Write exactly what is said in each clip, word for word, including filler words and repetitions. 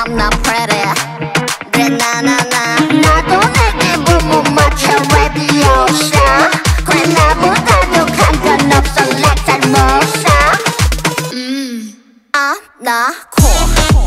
I'm not pretty. 그래 나나나 나도 내 기분 못 맞춰 레비오샤. 그래 나보다도 간편 없어 like 잘못사. 음, I'm not cool.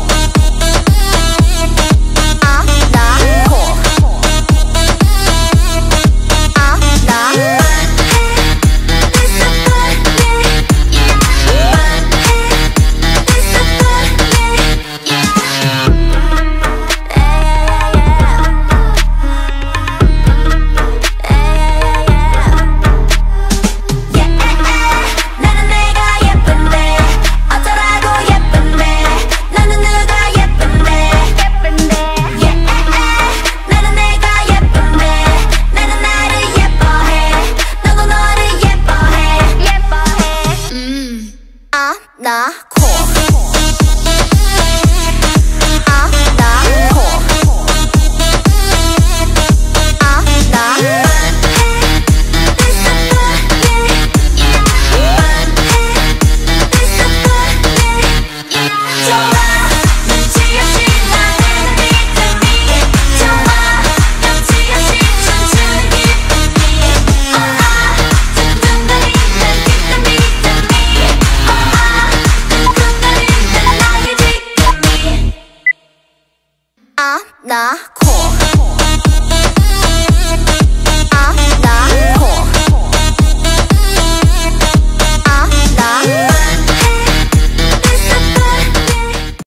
나 코. 아, 나 코. 아, 나 좋아. 눈치 없이 나를 믿음이 좋아. 눈치 없이 춤추는 기분이 아아 둥둥거리는 듯한 믿음이 아아 둥둥거리는 나의 지금이 I'm not cool.